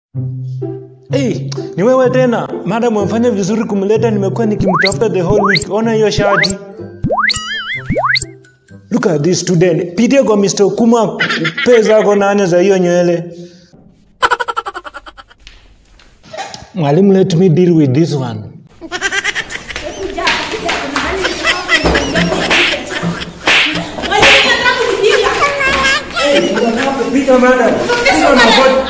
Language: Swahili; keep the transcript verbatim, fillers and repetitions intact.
Hey, ni wewe tena. Madam umefanya vizuri kumleta, nimekuwa nikimtafuta the whole week. Ona hiyo shati. Look at this student. Pitia kwa Mister Kuma pesa yako nane za hiyo nywele. Mwalimu, let me deal with this one. Piga madam.